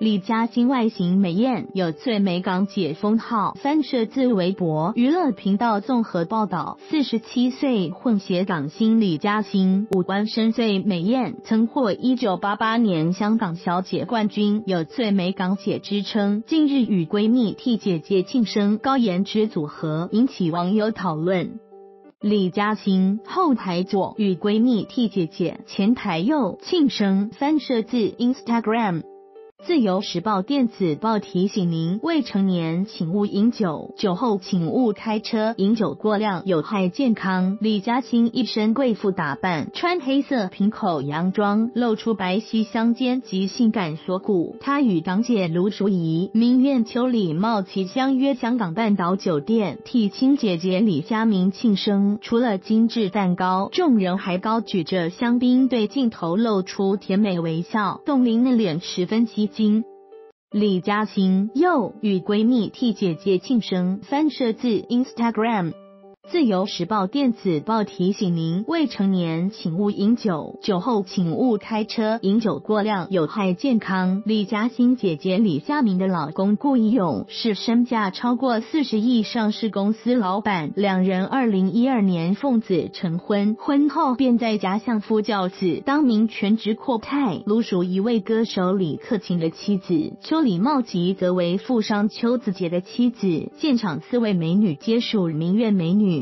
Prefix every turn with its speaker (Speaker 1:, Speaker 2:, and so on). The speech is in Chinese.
Speaker 1: 李嘉欣外形美艳，有最美港姐封号。翻摄自微博娱乐频道综合报道，47岁混血港星李嘉欣五官深邃美艳，曾获1988年香港小姐冠军，有最美港姐之称。近日与闺蜜替姐姐庆生，高颜值组合引起网友讨论。李嘉欣后台左与闺蜜替姐姐，前台右庆生。翻摄自 Instagram。自由时报电子报提醒您：未成年请勿饮酒，酒后请勿开车，饮酒过量有害健康。李嘉欣一身贵妇打扮，穿黑色平口洋装，露出白皙香肩及性感锁骨。她与港姐卢淑仪、名媛邱礼茂齐相约香港半岛酒店，替亲姐姐李嘉明庆生。除了精致蛋糕，众人还高举着香槟，对镜头露出甜美微笑，冻龄的脸十分吸睛。李嘉欣又与闺蜜替姐姐庆生。翻摄自 Instagram。自由时报电子报提醒您：未成年请勿饮酒，酒后请勿开车，饮酒过量有害健康。李嘉欣姐姐李嘉明的老公顾一勇是身价超过40亿上市公司老板，两人2012年奉子成婚，婚后便在家相夫教子，当名全职阔太。卢淑仪为歌手李克勤的妻子，邱礼茂吉则为富商邱子杰的妻子。现场4位美女皆属名媛美女。